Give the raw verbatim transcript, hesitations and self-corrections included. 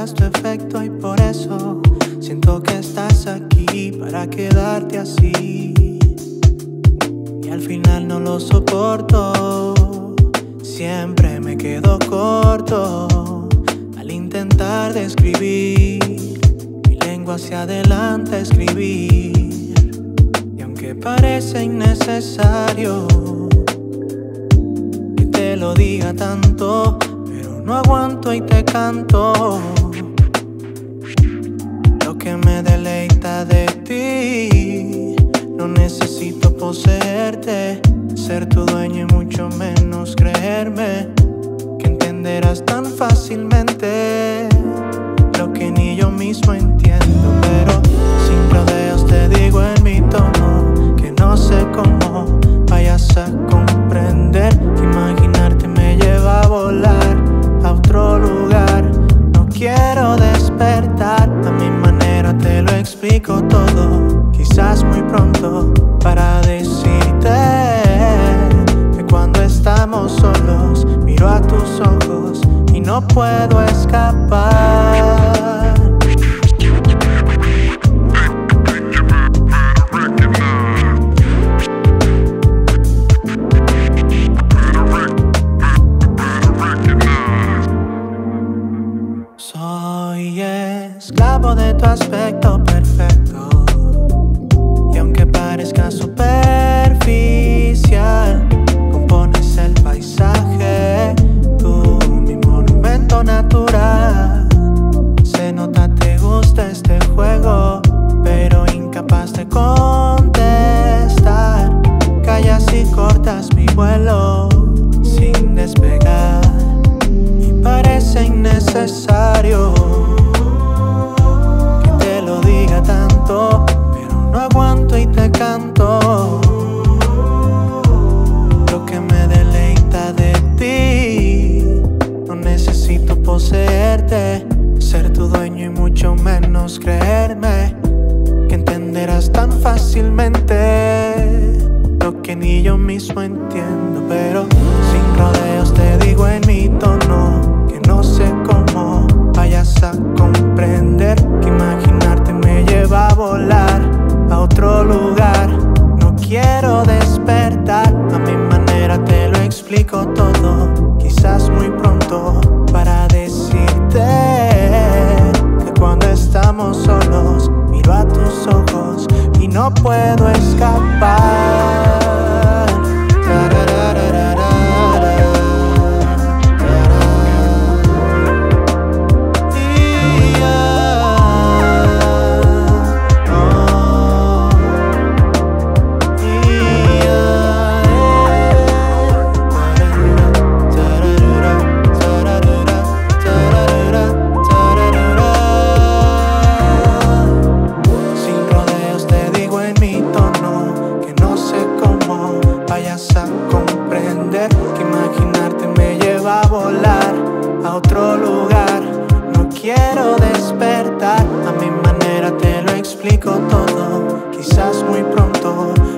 tendrás tu efecto y por eso siento que estás aquí para quedarte así. Y al final no lo soporto, siempre me quedo corto al intentar describir mi lengua hacia adelante a escribir. Y aunque parece innecesario que te lo diga tanto, pero no aguanto y te canto lo que me deleita de ti. No necesito poseerte, ser tu dueño y mucho menos creerme que entenderás tan fácilmente lo que ni yo mismo entiendo. Pero sin rodeos te digo en mi tono que no sé cómo vayas a comprender que imaginarte me lleva a volar a otro lugar. No quiero despertar, a mi manera te lo explico todo, quizás muy pronto para decirte que cuando estamos solos miro a tus ojos y no puedo escapar. Soy esclavo de tu aspecto perfecto, y aunque parezca superficial, compones el paisaje, tú mi monumento natural. Se nota te gusta este juego, pero incapaz de contestar. Callas y cortas mi vuelo sin despegar, y parece innecesario que te lo diga tanto, pero no aguanto y te canto lo que me deleita de ti. No necesito poseerte, ser tu dueño y mucho menos creerme que entenderás tan fácilmente lo que ni yo mismo entiendo. Pero sin rodeos te digo en mi tono que no sé cómo vayas a comprender que imaginarte me lleva a volar a otro lugar. No quiero despertar, a mi manera te lo explico todo, quizás muy pronto para decirte que cuando estamos solos miro a tus ojos y no puedo escapar. Vayas a comprender que imaginarte me lleva a volar a otro lugar. No quiero despertar, a mi manera te lo explico todo, quizás muy pronto